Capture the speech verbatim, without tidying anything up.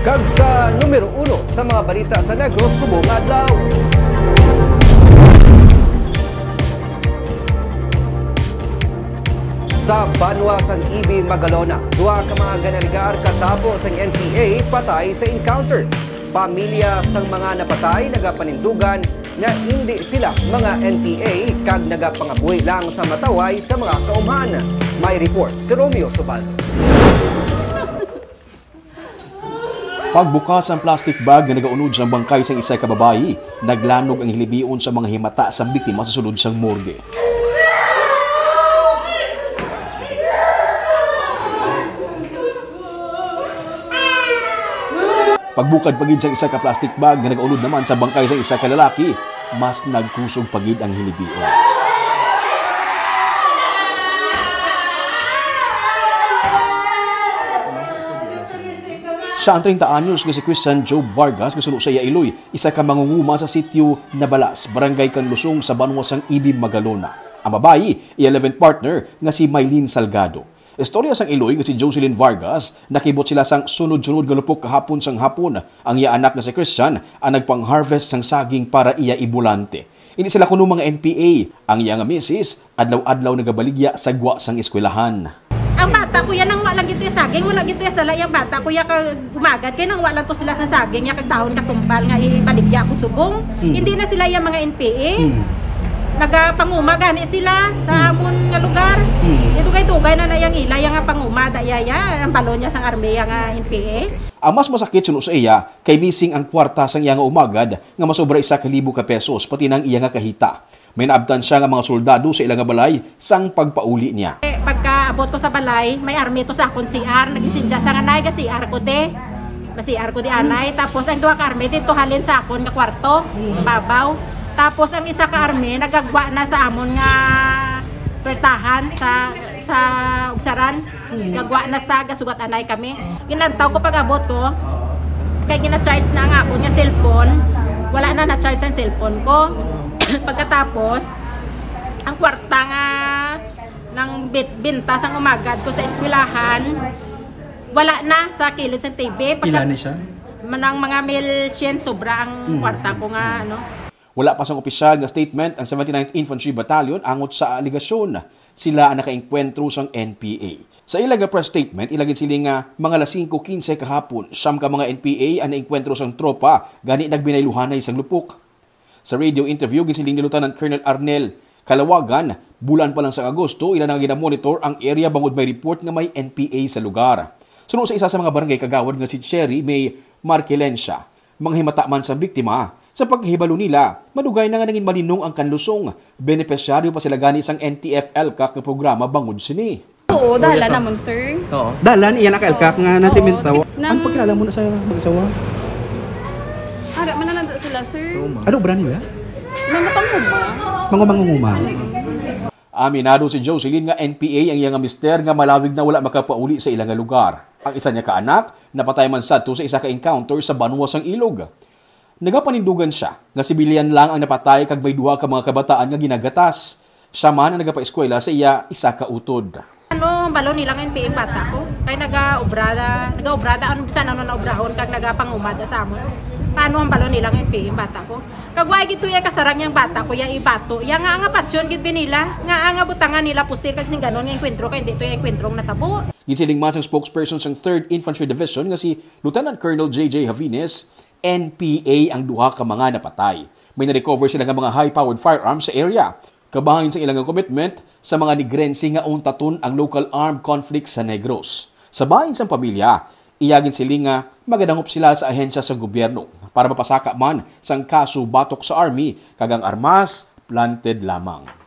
Kag sa numero uno sa mga balita sa Negros subong adlaw. Sa Banwa sang I B Magalona, duha ka mga ganaligar katapos ang N P A patay sa encounter. Pamilya sang mga napatay nagapanindugan nga hindi sila mga N P A kag nagapangabuhi lang sa mataway sa mga kaumhan. May report si Romeo Subaldo. Pagbukas ang plastic bag na nagaunod sa bangkay sa isa ka babayi, naglanog ang hilibion sa mga himata sa biktima sa sulod sang morgue. Pagbukad pagid sa isa ka plastic bag na nagaunod naman sa bangkay sa isa ka lalaki, mas nagkusog pagid ang hilibion. Sa treinta anyos nga si Christian Job Vargas masulo sa Iloy, isa ka mangunguma sa sitio Nabalas, barangay Kanlusong sa Banwa sang I B Magalona. Ang babayi, i-eleventh partner nga si Maylene Salgado. Istorya sang Iloy nga si Jocelyn Vargas, nakibot sila sang sunod-sunod nga lupok kahapon sang hapon. Ang iya anak na si Christian ang nagpang-harvest sang saging para iya ibulante. Hindi sila kuno mga N P A. Ang iya nga misis, adlaw-adlaw nagabaligya sa gwa sang eskwelahan. Ang bata ko yan ang wala gito yung saging, wala gito yung sala yung bata ko yan kag umagat, kaya nang wala to sila sa saging, yung dahon katumbal nga ibaligya ko subong. Hmm. Hindi na sila yung mga N P A. Hmm. Nagapanguma gani sila sa amon nga lugar. Hmm. Ito kay tugay na na yang ila yang panguma dayaya ang balon niya sang armeya nga N P A. Ang mas masakit suno sa iya kay missing ang kwarta sang iya nga umagad nga masobra isa ka libo ka pesos pati nang iya nga kahita. May naabtan siya nga mga soldado sa ilang balay sang pagpauli niya. Eh, pagka abot to sa balay, may army to sa akong C R, nagisin siya sa anay ka C R ko de. Ma C R ko di anay, tapos ang duha ka army dito halin sa akon nga kwarto sa babaw. Tapos ang isa ka army nagagwa na sa amon nga pertahan sa sa ugsaran. Gagwa na sa gasugat anay kami. Ginantaw ko pag abot ko, kay gina-charge na nga akon nga cellphone. Wala na na-charge ang cellphone ko. Pagkatapos, ang kwarta nga ng binta sang umagad ko sa eskwelahan, wala na sa kilid sa T V. Ilan ni siya? Manang mga mil sien sobra ang kwarta ko nga ano. Wala pa sang opisyal nga statement ang seventy-ninth Infantry Battalion angot sa aligasyon. Sila ang nakaengkwentro sang N P A. Sa ilang press statement, ilagin sila nga mga alas singko kinse kahapon, siyam ka mga N P A ang naengkwentro sang tropa, gani nagbinayluhanay sang lupok. Sa radio interview, gisiling ni Lieutenant Colonel Arnel Kalawagan, bulan pa lang sa Agosto, ilan ang ginamonitor ang area bangod may report nga may N P A sa lugar. Sunod sa isa sa mga barangay kagawad nga si Cherry May Marquelensya, mga himata man sa biktima. Sa paghibalo nila, madugay na nga naging malinong ang Kanlusong. Benepisyaryo pa sila gani sang N T F L C A C na programa bangod sini. Oo, dala naman, sir. Oo. Dalan, iyan ang L C A C nga na simintaw. Ang pagkilala mo na sa mag-asawa? Ara, manananda sila, sir. Ano ba nila? Mga panguma. Mga mangunguma. Aminado si Jocelyn nga N P A ang iyang mister nga malawig na wala makapauli sa ilang lugar. Ang isa niya kaanak, napatay man sadto sa isa ka encounter sa Banwa sang Ilog. Nagapanindugan siya nga sibilyan lang ang napatay kag may duha ka mga kabataan nga ginagatas. Siya man ang nagapa-eskwela sa iya isa ka utod. Ano, balon nilang N P A bata ko. Kay naga-obrada, naga-obrada ano bisan ano na obrahon kag nagapangumada sa amon. Paano ang balon nilang N P A bata ko? Kag way gito ya kasarang yang bata ko ya ibato. Ya nga nga patsyon gid binila. Nga nga butangan nila pusir kag sing ganon nga enkwentro kay dito yung enkwentrong natabo. Ginsiling man sang spokesperson sang third Infantry Division nga si Lieutenant Colonel J J Javines, N P A ang duha ka mga napatay. May na-recover sila nga mga high-powered firearms sa area. Kabahangin sa ilang commitment sa mga nigrensi nga untaton ang local armed conflict sa Negros. Sa bahin sang pamilya, iyagin sila nga magadangop sila sa ahensya sa gobyerno para mapasaka man sang kaso batok sa army kagang armas planted lamang.